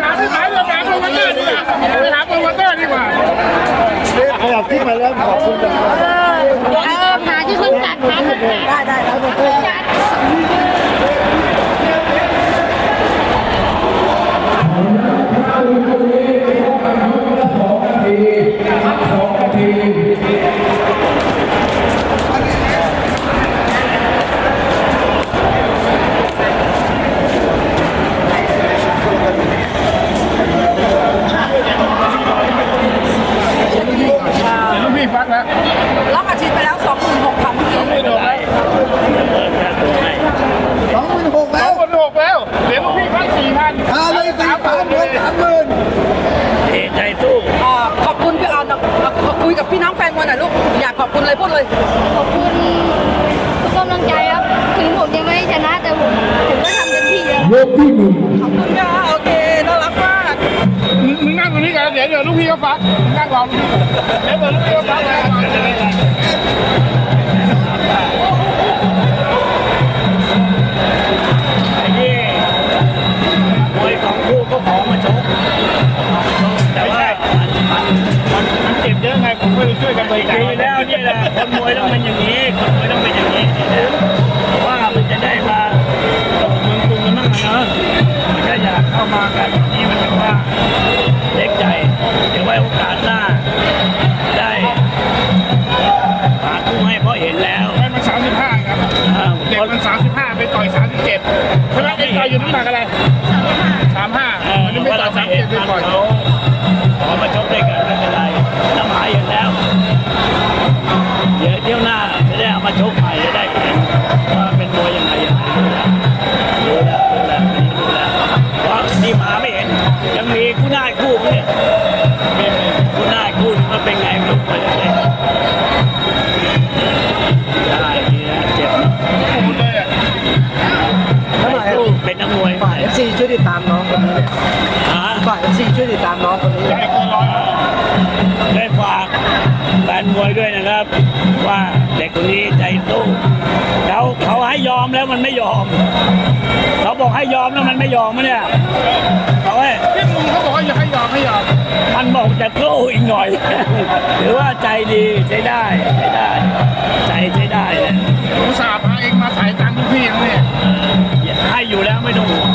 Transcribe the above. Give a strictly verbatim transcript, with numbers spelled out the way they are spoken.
หาที่ไหนเราหาโปรโมเตอร์ดีกว่าไปหาโปรโมเตอร์ดีกว่าขยับที่มาแล้วขอบคุณจังเลยเออหาที่คนจัดหาคนจัดได้ได้แล้วคนจัดรับอาชีพไปแล้วสองหมื่นหกพันเมื่อกี้สองหมื่นหกแล้วสองหมื่นหกแล้วเดี๋ยวลูกพี่พันสี่พันเอาเลยสามพันเลยสามหมื่นใจสู้ขอบคุณพี่ออนคุยกับพี่น้องแฟนมวยหน่อยลูกอยากขอบคุณเลยพูดเลยขอบคุณทุกกำลังใจครับถึงผมยังไม่ชนะแต่ผมผมก็ทำเต็มที่แล้วยกที่หนึ่งขอบคุณค่ะโอเคน่ารักมากมึงนั่งตรงนี้กันเดี๋ยวเดี๋ยวลูกพี่ก็ฟักนั่งรอเดี๋ยวเดี๋ยวลูกพี่ก็ฟักเลยไอ้นี่มวยสองคู่ก็ขอมาชกแต่ว่ามันมันเจ็บเยอะไงผมก็เลยช่วยกันไปดีแล้วนี่แหละคนมวยต้องเป็นอย่างนี้คนมวยต้องเป็นอย่างนี้ว่ามันจะได้มาเมืองกรุงกันบ้างนะมันก็อยากเข้ามากันนี่มันเป็นว่าเล็กใจเดี๋ยวไว้โอกาสหน้าได้ฝากคู่ให้เพราะเห็นแล้วให้มันสามสิบห้าครับเด็กมันสามสิบห้าไปต่อยสามสิบเจ็ดเพราะฉะนั้นเอ็นต่อยอยู่น้ำหนักอะไรสามห้ามันไม่ต่อยสามเจ็ดไปต่อยเขาขอมาชกด้วยกันไม่เป็นไรน้ำหายอยู่แล้วเดี๋ยวเที่ยวหน้าจะได้เอามาชกใหม่จะได้เห็นว่าเป็นมวยยังไงยังไงรู้แล้วรู้แล้วรู้แล้วเพราะที่มาไม่เห็นยังมีคู่หน้าคู่เนี่ยคู่หน้าคู่มันเป็นไงไม่รู้ไปยังไงได้ดีนะเจ็บพูดเลยอ่ะเป็นนักมวยฝ่ายเอฟซีช่วยติดตามน้องคนนี้ฝ่ายเอฟซีช่วยติดตามน้องคนนี้ได้ฝากแฟนมวยด้วยนะครับว่าเด็กคนนี้ใจสู้เขาเขาให้ยอมแล้วมันไม่ยอมเขาบอกให้ยอมแล้วมันไม่ยอมมั้ยเนี่ยเขาให้พี่ลุงเขาบอกว่าอย่าให้ยอมให้ยอมมันบอกจะสู้อีกหน่อยหรือว่าใจดีใช้ได้ใช้ได้ใจใช้ได้เลยผมสาบพาเองมาถ่ายตังค์พี่เนี่ยให้อยู่แล้วไม่ต้องห่วง